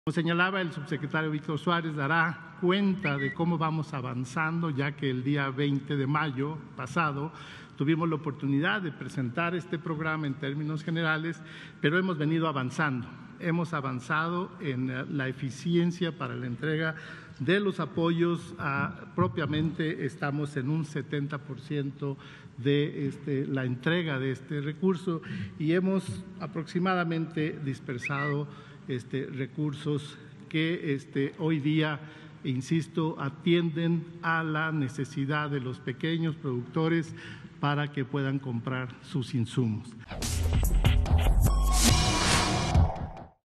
Como señalaba el subsecretario Víctor Suárez, dará cuenta de cómo vamos avanzando, ya que el día 20 de mayo pasado tuvimos la oportunidad de presentar este programa en términos generales, pero hemos venido avanzando. Hemos avanzado en la eficiencia para la entrega de los apoyos, propiamente estamos en un 70% de la entrega de este recurso y hemos aproximadamente dispersado recursos que hoy día, insisto, atienden a la necesidad de los pequeños productores para que puedan comprar sus insumos.